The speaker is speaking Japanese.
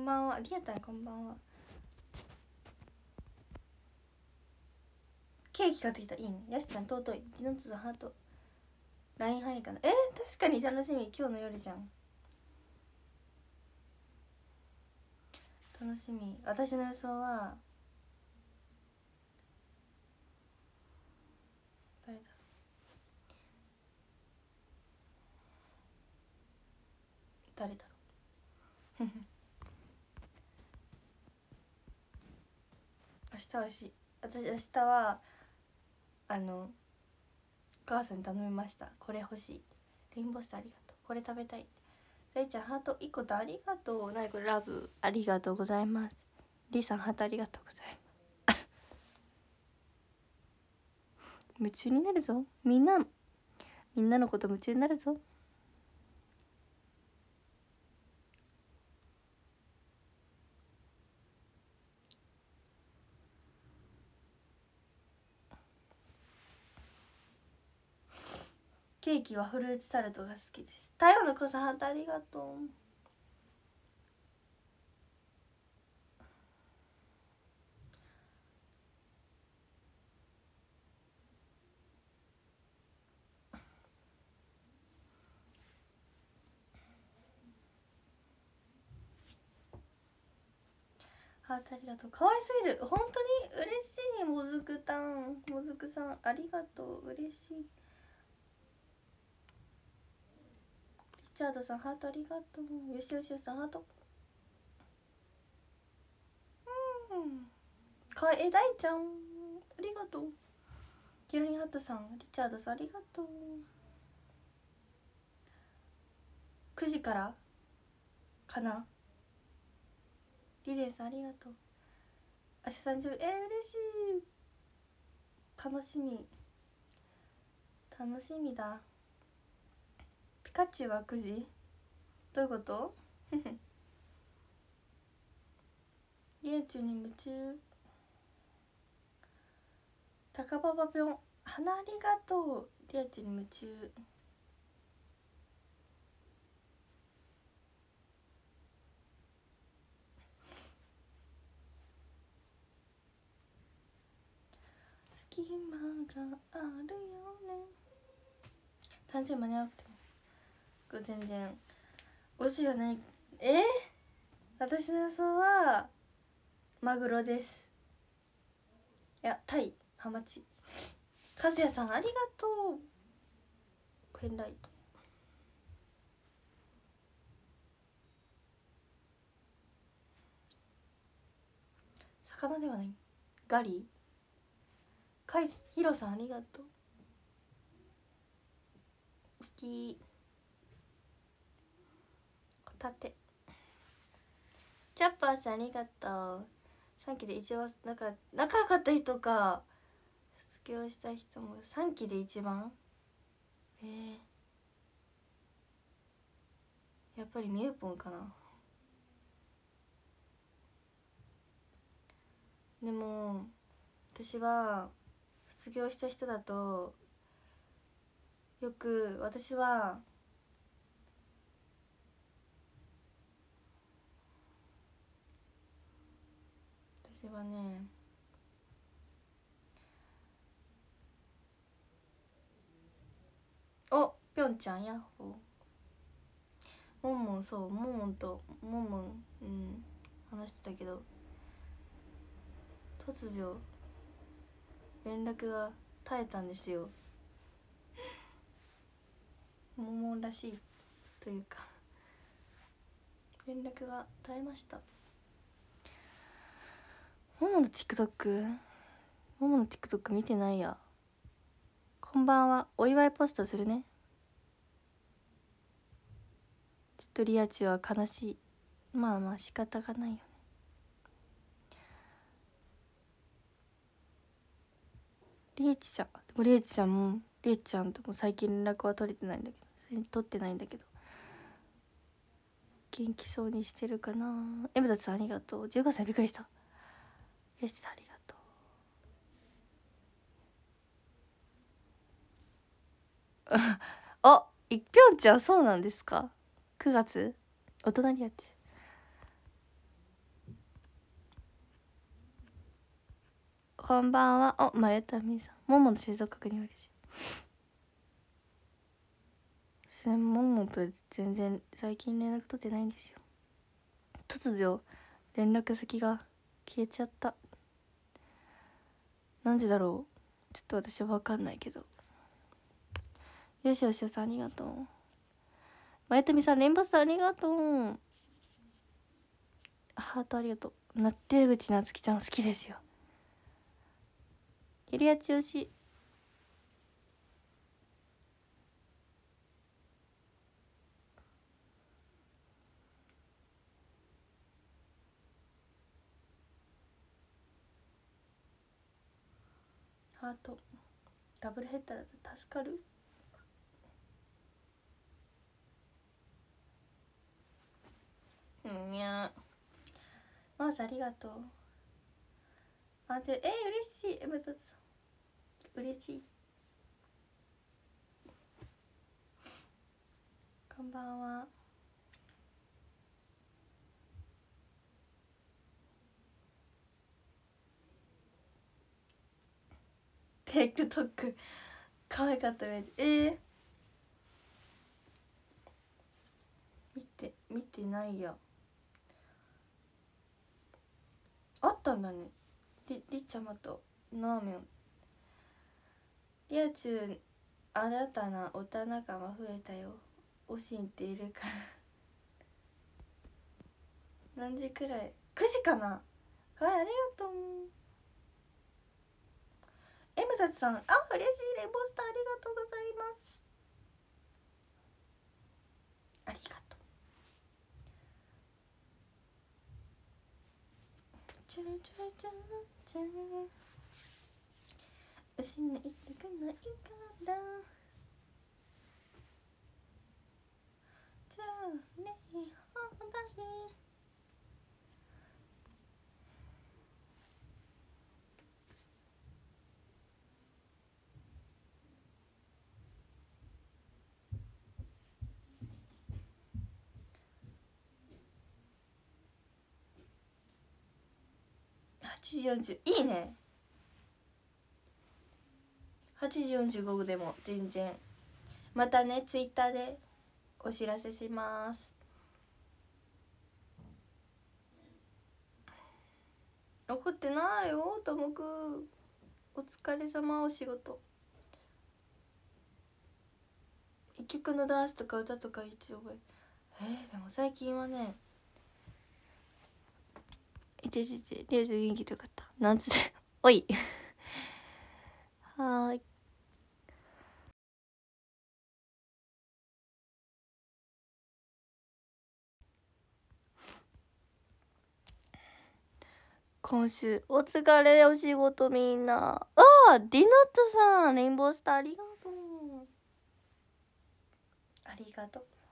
んばんは。リアタンこんばんは。ケーキ買ってきた。いいね。やしさん尊い。ディノツズハート LINE 入るかな。確かに楽しみ。今日の夜じゃん。楽しみ。私の予想は誰だ。誰だろう。明日は私明日はお母さんに頼みました。これ欲しい。レインボースターありがとう。これ食べたい。レイちゃんハート1個とありがとう。なにこれラブありがとうございます。リーさんハートありがとうございます。夢中になるぞ。みんなのこと夢中になるぞ。ケーキはフルーツタルトが好きです。台湾の子さんハートありがとう。ハートありがとう。可愛すぎる。本当に嬉しい。もずくたん、もずくさんありがとう。嬉しい。リチャードさんハートありがとう。よしよしよしさんハート。かわいい。大ちゃんありがとう。キロリンハットさん、リチャードさんありがとう。9時からかな。リレーさんありがとう。明日30分。嬉しい。楽しみだ。ピカチュウは9時。どういうこと？リエチュに夢中。高パパぴょん花ありがとう。リエチュに夢中。隙間があるよね。誕生日間に合わなくてもこれ全然おいしいよね。私の予想はマグロです。いや、タイ、ハマチ。和也さんありがとう。ペンライト。魚ではない。ガリ。ヒロさんありがとう。好き。ホタテ。チャッパーさんありがとう。3期で一番仲良かった人か。卒業した人も3期で一番。やっぱりみゆぽんかな。でも私は卒業した人だとよく私はね、ぴょんちゃんヤッホー。もんもん、そうもんもんともんもん話してたけど突如連絡が絶えたんですよ。もんもんらしいというか連絡が絶えました。ももの TikTok 見てないや。こんばんは。お祝いポストするね。ちょっとリアチは悲しい。まあ仕方がないよね。リエチちゃんとも最近連絡は取ってないんだけど元気そうにしてるかな。エムダツさんありがとう。15歳びっくりした。よしさんありがとう。ぴょんちゃんそうなんですか。9月お隣やちこんばんは。お、まゆたみさん。ももの生存確認嬉しい。ももと全然最近連絡取ってないんですよ。突如連絡先が消えちゃった。なんでだろう、ちょっと私は分かんないけど。よしよしよさんありがとう。まゆたみさんレインボースターありがとう。ハートありがとう。なってる口なつきちゃん好きですよ。ゆりやちよし。ハートダブルヘッダーだと助かる。にゃまずありがとう。あで嬉しい。また嬉しい。こんばんは。TikTok 可愛かったイメージ。見てないや。あったんだね。りちゃまとなーめん。りあちゅん新たなおた仲間増えたよ。おしんっているから何時くらい。9時かな。かわいい、ありがとう。M たつさん、あ、嬉しい。レイボスターありがとうございます。ありがとう。チュルチュルチュルチュル失いたくないからじゃあね放題。8時40いいね。8時45分でも全然。またねツイッターでお知らせします。怒ってないよともくん。お疲れ様。お仕事一曲のダンスとか歌とか一応覚え。でも最近はねいてリュウジ元気でよかった。なんつっておいはーい。今週お疲れ。お仕事みんな。ディノットさんレインボースターありがとう。ありがとう。